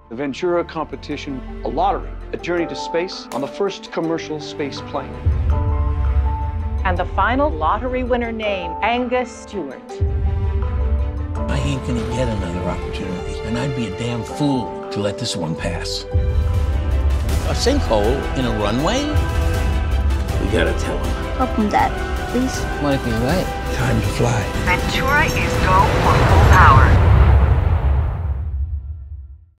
The Ventura competition, a lottery, a journey to space on the first commercial space plane. And the final lottery winner named Angus Stewart. I ain't gonna get another opportunity, and I'd be a damn fool to let this one pass. A sinkhole in a runway? We gotta tell him. Open that, please. Might be right. Time to fly. Ventura is go for full power.